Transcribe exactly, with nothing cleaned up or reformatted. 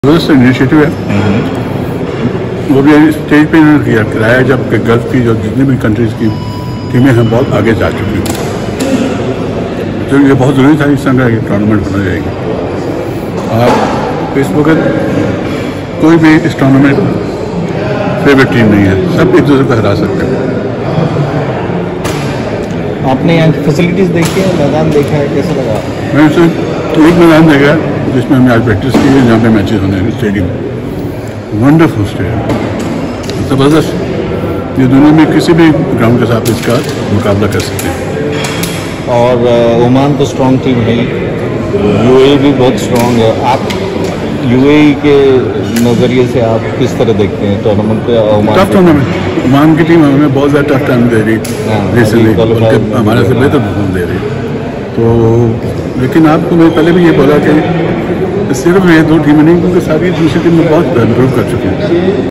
Initiative है वो भी स्टेज पे इन्होंने किया कराया जब गल्फ की जो जितनी भी कंट्रीज़ की टीमें हैं बहुत आगे जा चुकी हैं। तो ये बहुत ज़रूरी था इस तरह की टूर्नामेंट होना जाएगी और इस वक्त कोई भी इस टूर्नामेंट फेवरेट टीम नहीं है, सब एक दूसरे को हरा सकते हैं। आपने यहाँ की फैसिलिटीज़ देखी है, मैदान देखा है, कैसा लगा? मैंने उसे एक मैदान देखा जिसमें हमने आज प्रैक्टिस की है, जहाँ पे मैचेस होने हैं स्टेडियम, वंडरफुल स्टेडियम, ज़बरदस्त। ये दुनिया में किसी भी ग्राउंड के साथ इसका मुकाबला कर सकते हैं। और ओमान तो स्ट्रॉन्ग टीम है, यूएई भी बहुत स्ट्रॉन्ग है। आप यूएई के नज़रिए से आप किस तरह देखते हैं टूर्नामेंट को? ओमान टफ टूर्नामेंट, ओमान की टीम हमें बहुत ज़्यादा टफ टाइम दे रही रिसेंटली, बल्कि हमारे से बेहतर परफॉर्म दे रही। तो लेकिन आपको मैं पहले भी ये बोला कि सिर्फ ये दो टीमें नहीं, क्योंकि सारी दूसरी टीमें बहुत इम्प्रूव कर चुकी हैं।